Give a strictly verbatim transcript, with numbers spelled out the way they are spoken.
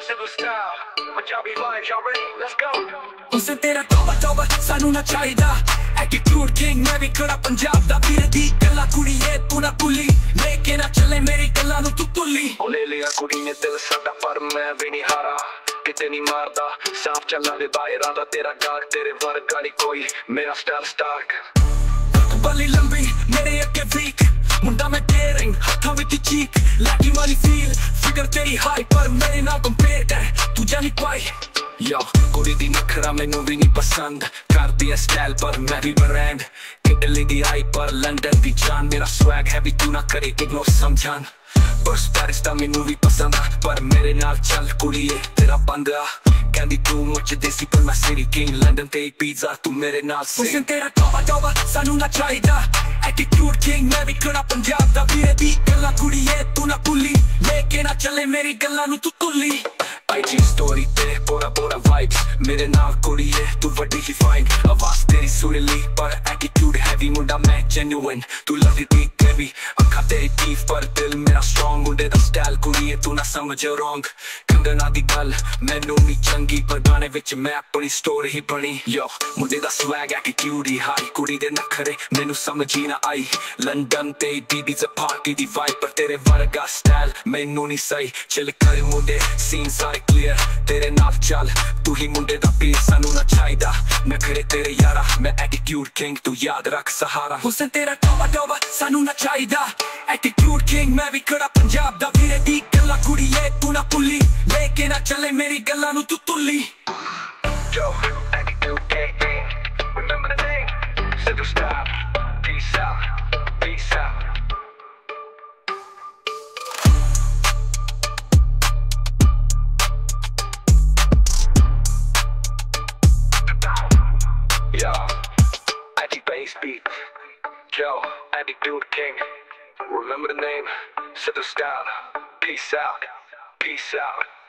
Civil style, Punjabi vibes, y'all ready? Let's go. Husn tera tauba tauba ਸਾਨੂੰ ਨਾ ਚਾਹੀਦਾ attitude king ਮੈਂ ਵੀ ਖੜਾ ਪੰਜਾਬ ਦਾ ਵੀਰ ਦੀ ਗੱਲਾਂ ਕੁੜੀਏ ਤੂੰ ਨਾ ਭੁੱਲੀ ਲੈ ਕੇ ਨਾ ਚੱਲੇ ਮੇਰੀ ਗੱਲਾਂ ਨੂੰ ਤੂੰ ਤੁੱਲੀ ਉਹ ਲੈ ਲਿਆ ਕੁੜੀ ਨੇ ਦਿਲ ਸਾਡਾ ਪਰ ਮੈਂ ਵੀ ਨਹੀਂ ਹਾਰਾ ਕਿਤੇ ਨਹੀਂ ਮਾਰਦਾ ਸਾਫ ਚੱਲਾਂ ਦੇ ਬਾਹਰਾਂ ਦਾ ਤੇਰਾ ਗਾਗ ਤੇਰੇ ਵਰਗਾ ਨਹੀਂ ਕੋਈ ਮੇਰਾ ਸਟਾਈਲ ਸਟਾਰਕ ਬੱਲੀ ਲੰਬੀ ਮੇਰੇ ਅੱਗੇ ਵੀਕ ਮੁੰਡਾ ਮੈਂ ਡੇਰਿੰਗ ਹੱਥਾਂ ਵਿੱਚ ਚੀਕ ਲੱਗੀ ਵਾਲੀ ਫੀਲ ਫਿਗਰ ਤੇਰੀ ਹਾਈ ਪਰ ਮੇਰੇ ਨਾਲ ਕੰਪੇਅਰ ਕਰ ਤੂੰ ਜਾਨੀ ਪਾਈ ਯੋ ਕੁੜੀ ਦੀ ਨਖਰਾ ਮੈਨੂੰ ਵੀ ਨਹੀਂ ਪਸੰਦ ਕਰਦੀ ਐ ਸਟਾਈਲ ਪਰ ਮੈਂ ਵੀ ਬ੍ਰਾਂਡ ਇਟਲੀ ਦੀ ਆਈ ਪਰ ਲੰਡਨ ਦੀ ਜਾਨ ਮੇਰਾ ਸਵੈਗ ਹੈ ਵੀ ਤੂੰ ਨਾ ਕਰੇ ਇਗਨੋਰ ਸਮਝਾਨ ਬਸ ਪੈਰਿਸ ਤਾਂ ਮੈਨੂੰ ਵੀ ਪਸੰਦ ਆ ਪਰ ਮੇਰੇ ਨਾਲ ਚੱਲ ਕੁੜੀਏ ਤੇਰਾ ਬੰਦ ਆ ਕਹਿੰਦੀ ਤੂੰ ਮੁੱਚ ਦੇਸੀ ਪਰ ਮੈਂ ਸਿਟੀ ਕਿੰਗ ਲੰਡਨ ਤੇ ਪੀਜ਼ਾ ਤੂੰ ਮੇਰੇ ਨਾਲ ਹੁਸਨ ਤੇਰਾ ਤੌਬਾ ਤੌਬਾ ਸਾਨੂੰ ਨਾ ਚਾਹੀਦਾ ਐਟੀਟਿਊਡ ਕਿੰਗ ਮੈਂ ਵੀ ਖੜਾ ਪੰਜਾਬ ਦਾ ਵੀਰੇ ਦੀ ਗੱਲਾਂ ਕੁੜੀਏ ਤੂੰ ਨਾ ਭੁੱਲੀ ਲੈ ਕੇ ਨਾ ਚੱਲੇ ਮੇਰੀ ਗੱਲਾਂ ਨੂੰ ਤੂੰ ਤੁੱਲੀ I G story ਤੇ ਬੋਰਾ ਬੋਰਾ vibes ਮੇਰੇ ਨਾਲ ਕੁੜੀਏ ਤੂੰ ਵੱਡੀ ਹੀ ਫਾਈਨ ਆਵਾਜ਼ ਤੇਰੀ surili ਪਰ ਐਟੀਟਿਊਡ ਹੈਵੀ ਮੁੰਡਾ ਮੈਂ genuine ਤੂੰ ਲੱਗਦੀ ਹੈਵੀ ਅੱਖਾਂ ਤੇ ਟੀਫ ਪਰ ਦਿਲ ਮੇਰਾ strong ਮੁੰਡੇ ਦਾ ਸਟਾਈਲ ਕੁੜੀਏ ਤੂੰ ਨਾ ਸਮਝ wrong ਕੰਗਣਾ ਦੀ ਗੱਲ ਮੈਨੂੰ ਨਹੀਂ ਚੰਗੀ ਪਰ ਗਾਣੇ ਵਿੱਚ ਮੈਂ ਆਪਣੀ ਸਟੋਰੀ ਹੀ ਬਣੀ ਯੋ ਮੁੰਡੇ ਦਾ ਸਵੈਗ ਐਟੀਟਿਊਡ ਹੀ ਹਾਈ ਕੁੜੀ ਦੇ ਨਖਰੇ ਮੈਨੂੰ ਸਮਝ ਹੀ ਨਾ ਆਈ ਲੰਡਨ ਤੇ Ibiza ਪਾਰਟੀ ਦੀ ਵਾਈਬ ਪਰ ਤੇਰੇ ਵਰਗਾ ਸਟਾਈਲ ਮੈਨੂੰ ਨਹੀਂ ਸਹੀ ਚਿਲ ਕਰ ਮੁੰਡੇ ਸੀਨ ਸਾਰੇ ਕਲੀਅਰ ਤੇਰੇ ਨਾਲ ਚੱਲ ਤੂੰ ਹੀ ਮੁੰਡੇ ਦਾ ਪੀਰ ਸਾਨੂੰ ਨਾ ਚਾਹੀਦਾ ਨਖਰੇ ਤੇਰੇ ਯਾਰਾ ਮੈਂ ਐਟੀਟਿਊਡ ਕਿੰਗ ਤੂੰ ਯਾਦ ਰੱਖ ਸਹਾਰਾ ਹੁਸਨ ਤੇਰਾ ਤੌਬਾ ਤੌਬਾ ਸਾਨੂੰ ਨਾ ਚਾਹੀਦਾ ਐਟੀਟਿਊਡ ਕਿੰਗ ਮੈਂ ਵੀ ਖੜਾ ਪੰਜਾਬ ਦਾ ਵੀਰੇ ਦੀ ਗੱਲਾਂ ਕੁੜੀਏ ਤੂੰ ਨਾ ਭੁੱਲੀ ਲੈ ਕੇ ਨਾ ਚੱਲੇ ਮੇਰੀ ਗੱਲਾਂ ਨੂੰ ਤੂੰ ਤੁੱਲੀ Yo, attitude king, remember the name, civil style, peace out, peace out. Yo, Addy bass beat. Yo, attitude king, remember the name, civil style, peace out, peace out.